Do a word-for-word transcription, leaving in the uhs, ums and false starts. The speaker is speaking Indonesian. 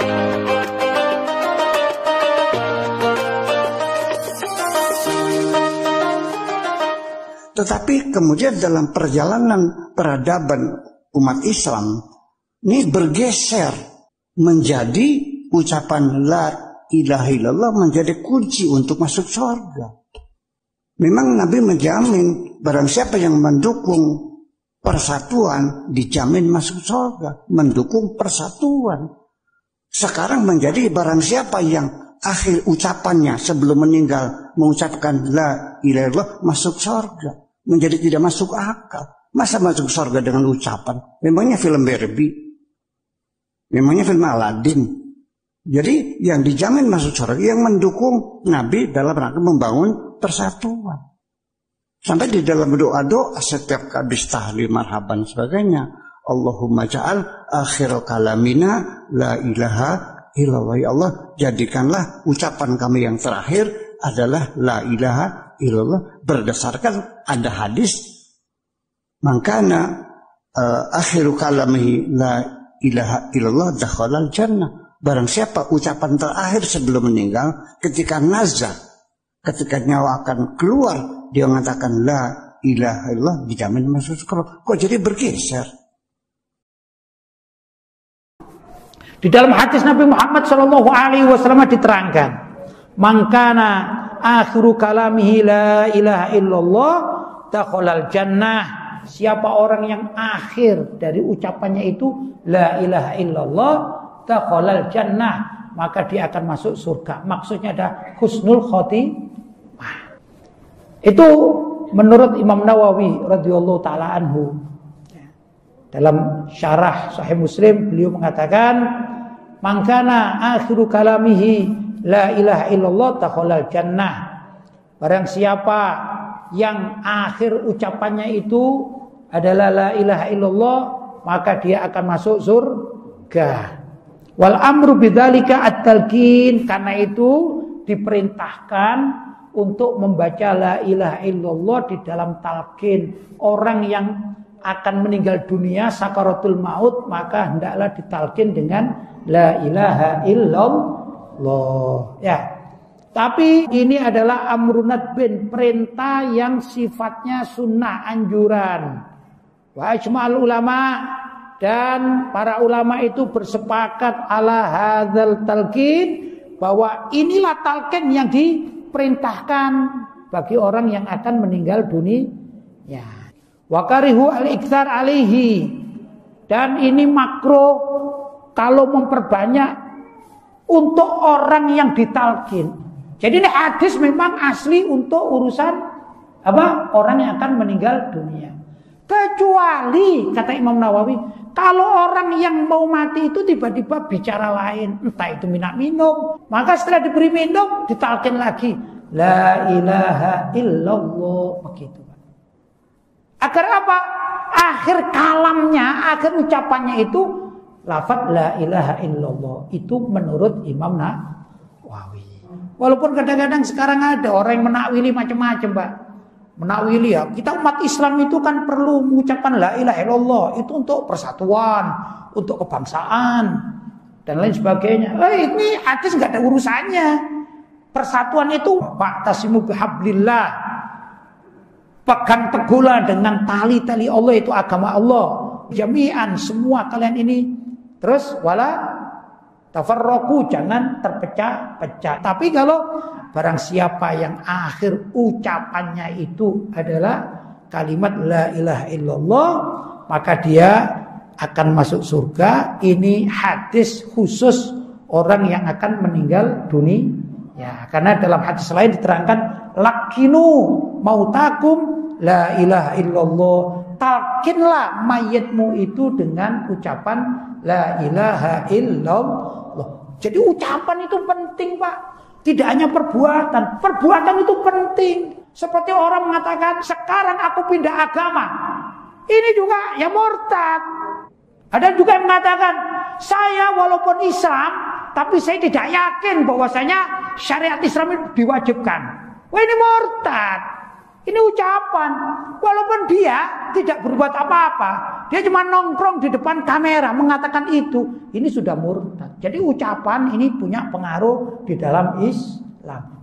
Tetapi kemudian dalam perjalanan peradaban umat Islam ini bergeser menjadi ucapan la ilaha illallah menjadi kunci untuk masuk surga. Memang Nabi menjamin barang siapa yang mendukung persatuan dijamin masuk surga, mendukung persatuan. Sekarang menjadi barang siapa yang akhir ucapannya sebelum meninggal mengucapkan la ilaha illallah masuk surga. Menjadi tidak masuk akal. Masa masuk surga dengan ucapan? Memangnya film Barbie? Memangnya film Aladdin? Jadi yang dijamin masuk surga yang mendukung Nabi dalam rangka membangun persatuan. Sampai di dalam doa-doa setiap habis tahlil marhaban sebagainya. Allahumma ja'al akhir kalamina la ilaha illallah. Ya Allah, jadikanlah ucapan kami yang terakhir adalah la ilaha illallah, berdasarkan ada hadis mangkana uh, akhiru kalamihi la ilaha illallah dakhalal jannah. Barang siapa ucapan terakhir sebelum meninggal ketika nazar, ketika nyawa akan keluar dia mengatakan la ilaha illallah dijamin masuk surga. Kok jadi bergeser? Di dalam hadis Nabi Muhammad shallallahu alaihi wasallam diterangkan, mangkana akhiru kalamihi la ilaha illallah dakhalal jannah. Siapa orang yang akhir dari ucapannya itu la ilaha illallah dakhalal jannah, maka dia akan masuk surga. Maksudnya ada husnul khotimah. Itu menurut Imam Nawawi radhiyallahu taala anhu. Dalam syarah Sahih Muslim beliau mengatakan, mangkana akhiru kalamihi la ilaha illallah dakhalal jannah. Barang siapa yang akhir ucapannya itu adalah la ilaha illallah, maka dia akan masuk surga. Wal amru bidzalika at-talqin, karena itu diperintahkan untuk membaca la ilaha illallah di dalam talqin. Orang yang akan meninggal dunia sakaratul maut maka hendaklah ditalqin dengan la ilaha illallah. Ya. Tapi ini adalah amrunat bin, perintah yang sifatnya sunnah, anjuran. Wa ijma'ul ulama, dan para ulama itu bersepakat ala hadzal talqin, bahwa inilah talqin yang diperintahkan bagi orang yang akan meninggal dunia. Ya. Wa karihu al-iktsar alaihi, dan ini makruh kalau memperbanyak untuk orang yang ditalqin. Jadi ini hadis memang asli untuk urusan apa? Orang yang akan meninggal dunia. Kecuali kata Imam Nawawi, kalau orang yang mau mati itu tiba-tiba bicara lain, entah itu minum minum, maka setelah diberi minum ditalqin lagi la ilaha illallah, begitu. Agar apa? Akhir kalamnya, akhir ucapannya itu lafaz la ilaha illallah. Itu menurut Imam Nawawi. Walaupun kadang-kadang sekarang ada orang yang menakwili macam-macam, Pak. Menakwili ya, kita umat Islam itu kan perlu mengucapkan la ilaha illallah. Itu untuk persatuan, untuk kebangsaan, dan lain sebagainya. Eh, ini hadis nggak ada urusannya. Persatuan itu wa'tasimu bihablillah. Pegang teguhlah dengan tali-tali Allah, itu agama Allah. Jami'an, semua kalian ini. Terus wala tafarraqu, jangan terpecah-pecah. Tapi kalau barang siapa yang akhir ucapannya itu adalah kalimat la ilaha illallah, maka dia akan masuk surga. Ini hadis khusus orang yang akan meninggal dunia. Ya, karena dalam hadis lain diterangkan lakinu mautakum la ilaha illallah. Talkinlah mayitmu itu dengan ucapan la ilaha illallah. Jadi ucapan itu penting, Pak. Tidak hanya perbuatan. Perbuatan itu penting. Seperti orang mengatakan, sekarang aku pindah agama. Ini juga ya murtad. Ada juga yang mengatakan, saya walaupun Islam, tapi saya tidak yakin bahwasanya syariat Islam itu diwajibkan. Wah, ini murtad. Ini ucapan. Walaupun dia tidak berbuat apa-apa, Dia cuma nongkrong di depan kamera mengatakan itu. Ini sudah murtad. Jadi ucapan ini punya pengaruh di dalam Islam.